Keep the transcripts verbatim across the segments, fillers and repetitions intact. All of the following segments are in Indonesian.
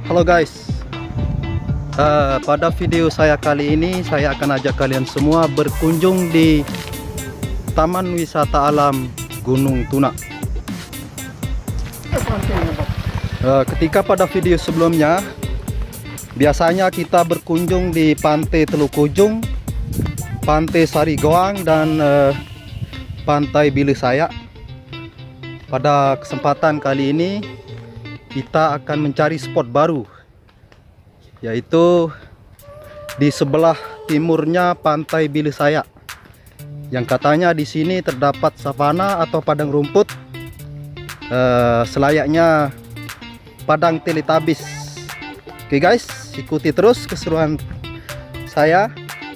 Halo guys, uh, pada video saya kali ini saya akan ajak kalian semua berkunjung di Taman Wisata Alam Gunung Tuna. uh, Ketika pada video sebelumnya biasanya kita berkunjung di Pantai Teluk Ujung, Pantai Sarigoang, dan uh, Pantai Bilisaya. Pada kesempatan kali ini kita akan mencari spot baru, yaitu di sebelah timurnya Pantai Bilisaya, yang katanya di sini terdapat savana atau padang rumput, eh, selayaknya padang Teletubbies. Oke guys, ikuti terus keseruan saya.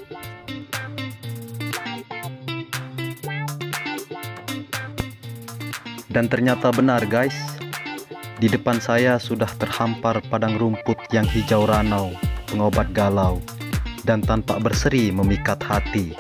Dan ternyata benar guys, di depan saya sudah terhampar padang rumput yang hijau ranau, pengobat galau, dan tampak berseri memikat hati.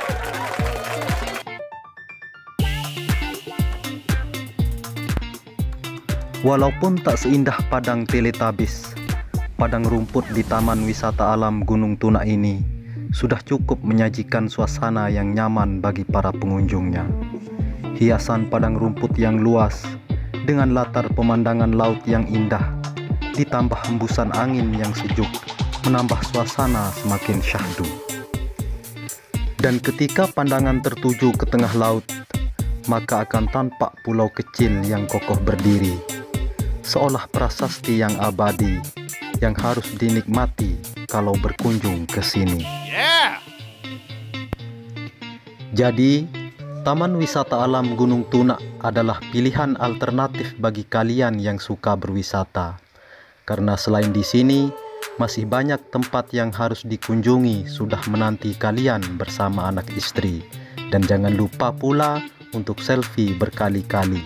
Walaupun tak seindah padang Teletubbies, padang rumput di Taman Wisata Alam Gunung Tuna ini sudah cukup menyajikan suasana yang nyaman bagi para pengunjungnya. Hiasan padang rumput yang luas dengan latar pemandangan laut yang indah, ditambah hembusan angin yang sejuk, menambah suasana semakin syahdu. Dan ketika pandangan tertuju ke tengah laut, maka akan tampak pulau kecil yang kokoh berdiri, seolah prasasti yang abadi yang harus dinikmati kalau berkunjung ke sini. Yeah! Jadi Taman Wisata Alam Gunung Tuna adalah pilihan alternatif bagi kalian yang suka berwisata. Karena selain di sini, masih banyak tempat yang harus dikunjungi sudah menanti kalian bersama anak istri. Dan jangan lupa pula untuk selfie berkali-kali.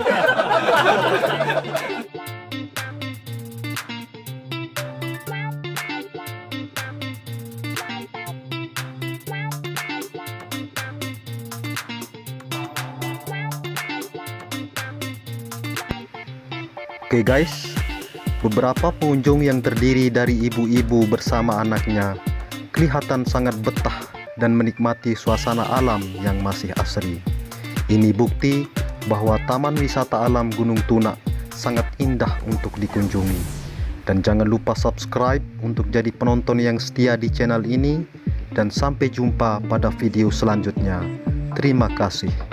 Oke guys, beberapa pengunjung yang terdiri dari ibu-ibu bersama anaknya kelihatan sangat betah dan menikmati suasana alam yang masih asri. Ini bukti bahwa Taman Wisata Alam Gunung Tuna sangat indah untuk dikunjungi. Dan jangan lupa subscribe untuk jadi penonton yang setia di channel ini. Dan sampai jumpa pada video selanjutnya. Terima kasih.